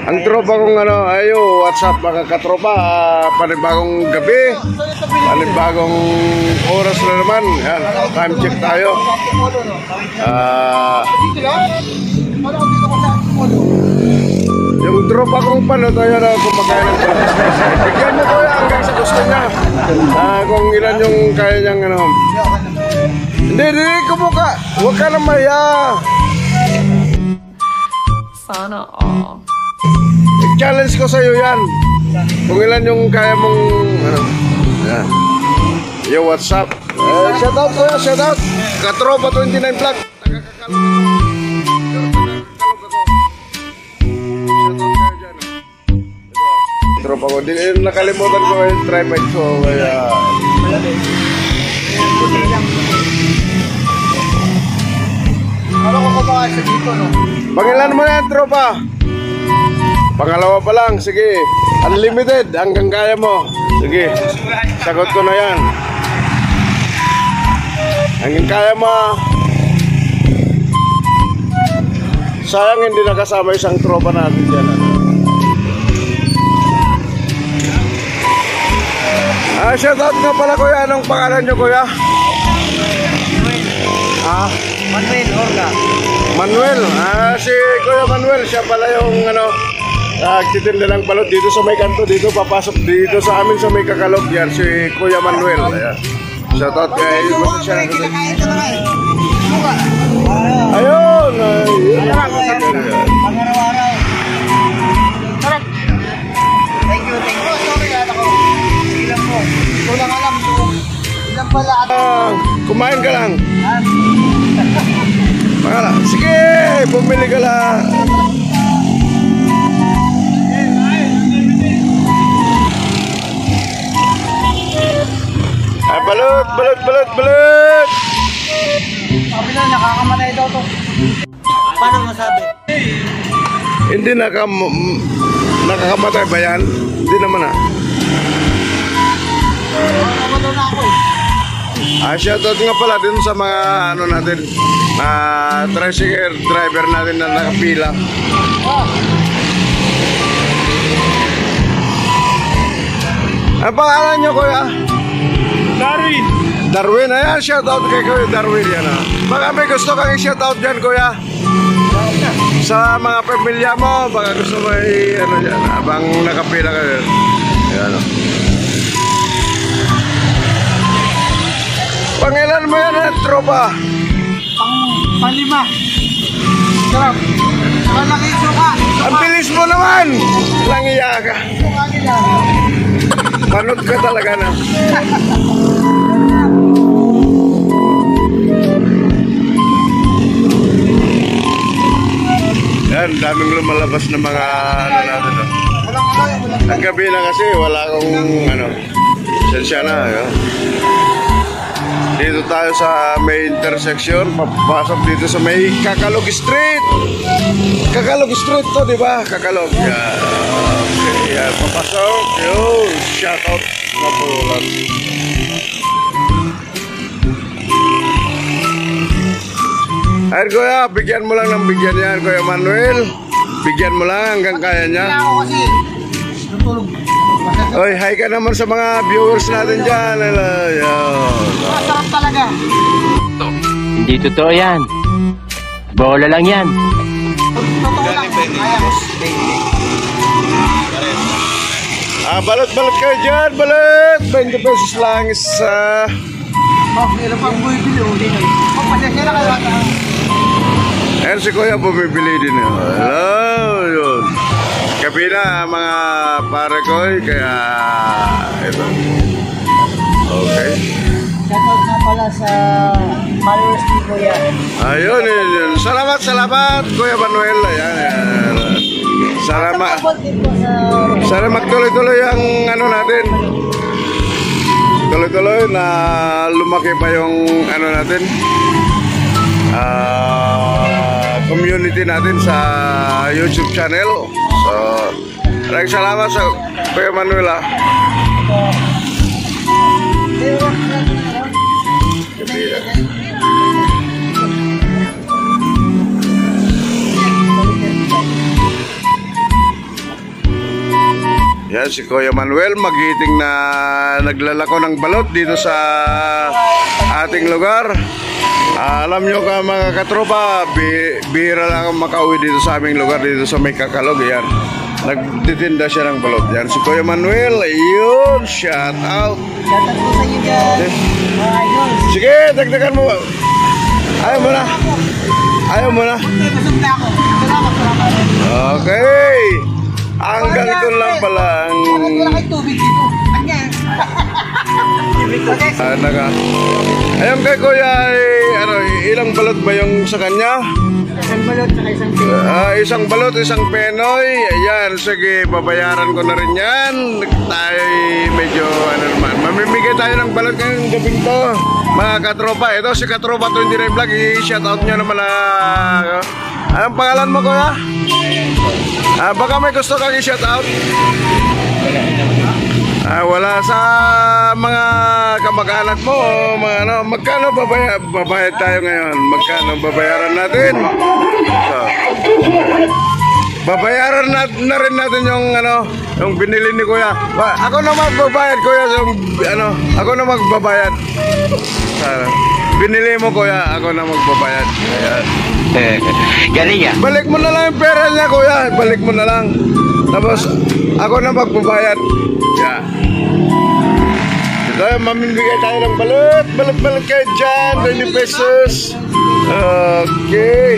Ang tropa kong ano, ayo, WhatsApp mga katropa, panibagong gabi, panibagong oras na naman. Yan, time check tayo. Yung tropa kong pano tayo na kumakain ng breakfast. Bigyan mo ko yan hanggang sa gusto niya. Kung ilan yung kaya niyang ano. Hindi, kumuka. Huwag ka na maya. Sana all. Challenge ko sa'yo yan. Kung ilan yung kaya mong ano. Yan. Yo, what's up? Shout out ko ya, shout out. Katropa 29 vlog. Tropa ko din, nakalimutan ko yung tripod ko. Kaya ano ko ba sa dito, no? pangilan mo yan, tropa? Pangalawa pa lang, sige. Unlimited, hanggang kaya mo. Sige, sagot ko na yan. Hanggang kaya mo. Sayang hindi nakasama isang tropa natin dyan. Shoutout nga pala kuya. Anong pangalan nyo kuya? Manuel Orga. Manuel. Si Kuya Manuel. Siya pala yung ano, nagtitinda ng balot dito sa may kanto. Dito papasok dito sa amin sa may Kakalog. Yan si Kuya Manuel. Ayan. Shoutout kaya yung gusto siya. Ayun. Pang-araw-araw. Sarap. Thank you. Sorry ako. Ilan po. Ito lang alam. Ilan pala. Kumain ka lang. Sige, bumili ka lang. Balot. Sabi na, nakakamatay daw to. Paano masabi? Hindi nakakamatay ba yan? Hindi naman Nakakamatay na ako. Shoutout nga pala din sa mga ano natin, tricycle driver natin na nakapila. Ano pangalan nyo kuya? Darwin, ayan, shoutout kay Kuya Darwin yan Baka may gusto kang i-shoutout dyan kuya. Sa mga pamilya mo, baka gusto mo ano dyan, habang nakapila ka dyan. Ayan Pangilan mo yan tropa? Panglima. Sarap. Malaki suka. Ang bilis mo naman. Langiya ka. Suka nila. Panood ka talaga na. Yan, daming lumalabas na mga ano natin. Ang gabi na kasi wala akong ano. Sensya na. Dito tayo sa may intersection, papasok dito sa may Kakalog Street. Kakalog Street to, di ba? Kakalog. Yan. Okay, yan. Papasok. Yun. Shoutout na po lang. Ayun, kuya, bigyan mo lang ng bigyan yan, Kuya Manuel. Bigyan mo lang hanggang kaya niya. Kaya ako kasi tutulog. Oy, hi ka naman sa mga viewers natin dyan. Masarap talaga. Hindi totoo yan. Bola lang yan. Totoo lang. Balot kayo dyan, balot. 20 pesos lang isa. Meron pang bumibili. Pasensya na kayo. Ayan si Kuya bumibili din. Hello, yun. Gabi na mga pare ko, kaya ito. Okay. Shoutout nga pala sa followers ni Kuya. Ayun, yun. Salamat, Kuya Manuel. Ayan. Sana magtuloy-tuloy ang ano natin. Tuloy-tuloy na lumaki pa yung ano natin. Community natin sa YouTube channel. So, maraming salamat sa Kuya Manuel. Yan, si Kuya Manuel magiting na naglalako ng balot dito sa ating lugar. Alam nyo ka mga katropa, bihira lang ang makauwi dito sa aming lugar, dito sa may Kakalog. Yan, nagtitinda siya ng balot. Yan, si Kuya Manuel, ayun, shout out. Shout out po sa inyo dyan. Mga idol. Sige, dagdagan mo. Ayaw mo na. Ayaw mo na. Okay, busog na ako. Salamat. Okay. Hanggang doon lang pala ang... Wala kayo tubig dito. Naka. Ayun kay Kuya, ilang balot ba yung sa kanya? Isang balot sa isang pinoy. Isang balot, isang penoy. Ayan, sige, babayaran ko na rin yan. Tayo medyo, mamimigay tayo ng balot ngayong gabing to. Mga katropa, ito si Katropa 29 Vlog, i-shoutout nyo naman na... Anong pangalan mo, Kuya? Baka may gusto kang i-shoutout? Wala sa mga kamag-anak mo, mga ano, magkano babayad tayo ngayon? Magkano babayaran natin? So, babayaran na rin natin yung ano, yung binili ni Kuya. Ako na magbabayad, Kuya, yung ano, ako na magbabayad. Binili mo, Kuya, ako na magbabayad. Ayan. Galing ah. Balik mo na lang yung pera niya, Kuya. Balik mo na lang. Tapos, ako na magbabayad. Yeah. Ito, mamimigay tayo ng balot. Balot kayo dyan. 20 pesos. Okay.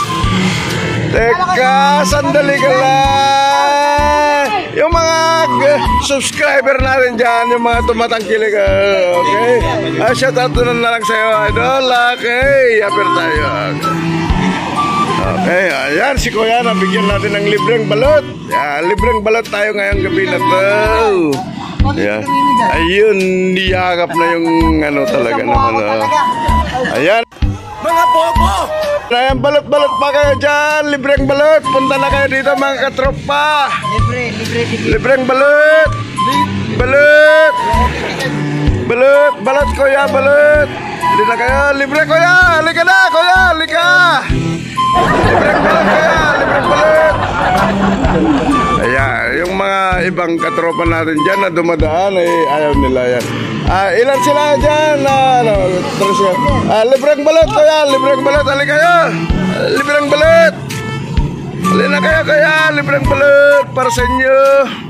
Teka, sandali ka lang. Yung mga subscriber natin dyan, yung mga tumatangkilik. Okay. Shoutout na lang sa'yo, idol. Okay, yapir tayo. Okay, ayan si Kuya, nabigyan natin ng libreng balot. Libreng balot tayo ngayong gabi na to. Ayan. Ayun, niyakap na yung ano talaga naman. Ayan. Mga bobo! Ayan, balot-balot pa kayo dyan. Libreng balot. Punta na kayo dito mga katropa. Libreng balot. Balot. Balot, balot Kuya, balot. Hindi na kayo. Libre Kuya. Halika na Kuya, halika. Libreng balot Kuya, libreng balot. Ayan, yung mga ibang katropa natin dyan na dumadaan ay ayaw nila yan. Ilan sila dyan? Libreng balot Kuya, libreng balot. Halika kayo. Libreng balot. Halika kayo Kuya, libreng balot para sa inyo.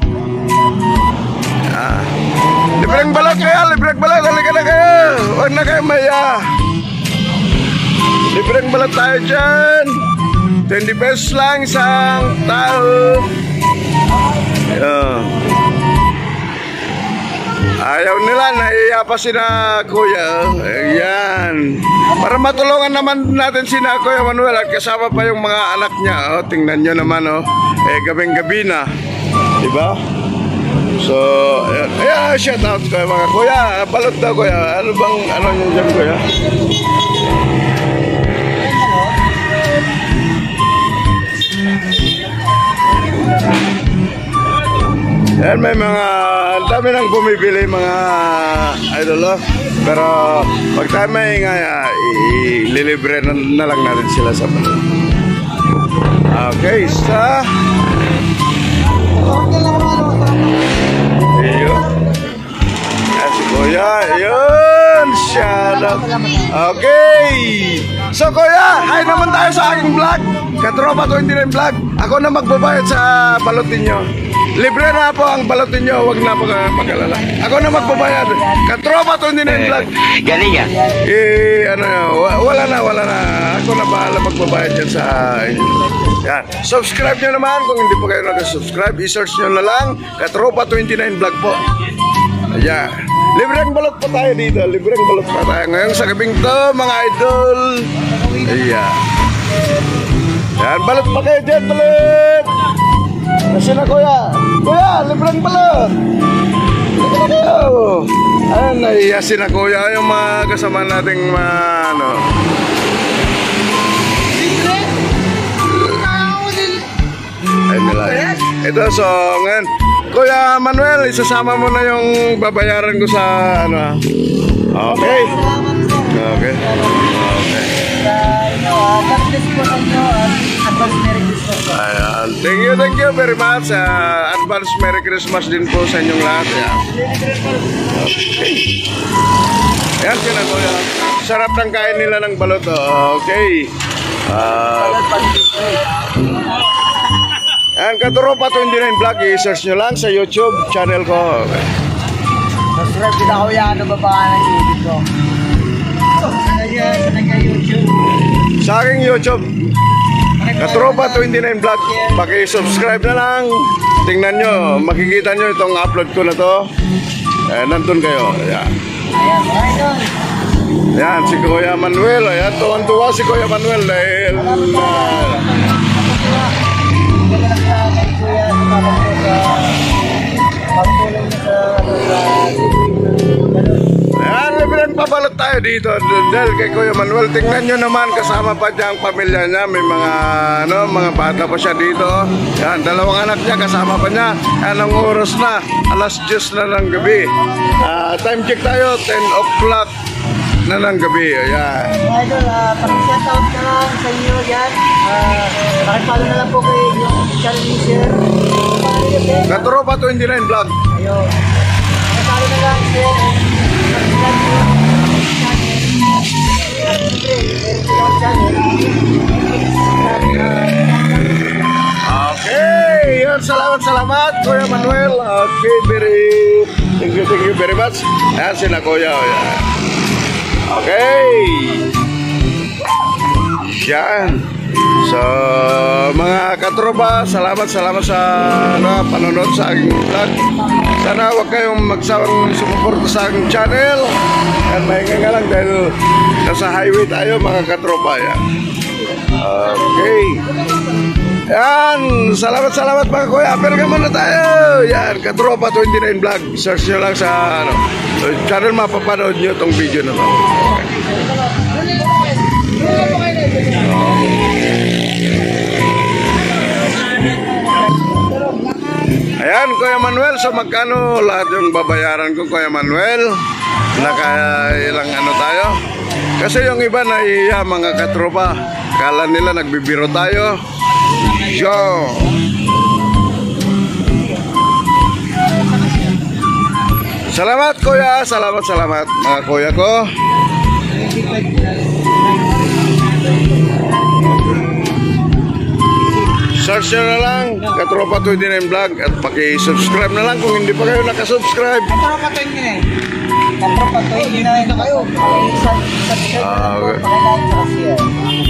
Libreng balot Kuya, libreng balot. Halika na kayo. Huwag na kayo maya. Libreng balot tayo dyan. 20 pesos lang isang tao. Ayaw nila, naiiya pa sina Kuya. Ayan. Para matulungan naman natin sina Kuya Manuel at kasama pa yung mga anak niya. Tingnan nyo naman, gabing-gabi na. Diba? So, ayan, shout out kayo mga Kuya. Balot daw Kuya. Ano bang, ano nyo dyan Kuya? Yan, may mga dami nang bumibili mga idol. Pero pag tayo maingay, ililibre na lang natin sila sa balot. Okay, sa ayun. Si Kuya, ayun. Shout out. Okay. So Kuya, hi naman tayo sa aking vlog, Katropa 29 Vlog. Ako na magbabayad sa balot ninyo. Libre na po ang balot ninyo, huwag na mag-alala. Ako na magbabayad. Katropa 29 Vlog. Galing ah. Wala na. Ako na bahala magbabayad dyan sa inyo. Yan. Subscribe nyo naman. Kung hindi po kayo nag-subscribe, i-search nyo na lang Katropa 29 Vlog po. Ayan. Libreng balot pa tayo dito. Libreng balot pa tayo ngayon sa gabing to, mga idol. Ayan. Yan, balot pa kayo dyan, balot. Kasi na Kuya. Kuya, libreng balot. Libre na kayo. Ayan, naiya si na Kuya. Yung mga kasama nating ano. Ay nila. Ito, so ngayon Kuya Manuel, isasama mo na yung babayaran ko sa ano. Okay. Okay. Okay. God bless po sa inyo at advance Merry Christmas po. Ayan. Thank you very much. Advance Merry Christmas din po sa inyong lahat. Ayan. Ayan sila kuya. Sarap ng kain nila ng balot. Okay. Ayan, Katropa 29 Vlog. I-search nyo lang sa YouTube channel ko. Subscribe kita kuya, ano ba ba ng YouTube ko? Sa YouTube. Sa aking YouTube, Katropa 29 Vlog. Paki-subscribe na lang. Tingnan nyo, makikita nyo itong upload ko na to. Nandun kayo. Ayan. Ayan, mga idol. Ayan, si Kuya Manuel. Ayan, tuwan-tuwa si Kuya Manuel dahil ayan, pinagpabalot tayo dito dahil kay Kuya Manuel. Tingnan nyo naman, kasama pa niya ang pamilya niya. May mga bata pa siya dito. Ayan, dalawang anak niya, kasama pa niya. Anong oras na? Alas 10 na ng gabi. Time check tayo, 10 o'clock na ng gabi. Ayan. Mga idol, pag-shout out na lang sa inyo yan. Pakipalo na lang po kayo yung channel ni Sir. Katropa 29 Vlog. Ayun. Pakipalo na lang sir. Okay, yun, salamat Kuya Manuel. Okay, thank you very much. Ayan sila Kuya. Ayan. Okay. Yan. So, mga katropa, salamat sa panonood sa aking vlog. Sana huwag kayong magsawang sumuporta sa aking channel. At mahinga nga lang dahil nasa highway tayo mga katropa. Yan. Okay. Yan. Salamat mga kuya. Pero muna tayo. Yan. Katropa 29 Vlog. Search nyo lang sa channel, mapapanood nyo itong video na to. Ayan, Kuya Manuel, so magkano lahat yung babayaran ko, Kuya Manuel? Nakailang ano tayo? Kasi yung iba naiiya mga katropa. Kala nila nagbibiro tayo. Yo! Salamat Kuya, salamat mga kuya ko. Search nyo na lang, Katropa 29 Vlog, at paki-subscribe na lang kung hindi pa kayo nakasubscribe. Katropa 29. Katropa 29 na kayo. Subscribe na lang po. Pakilike sa share.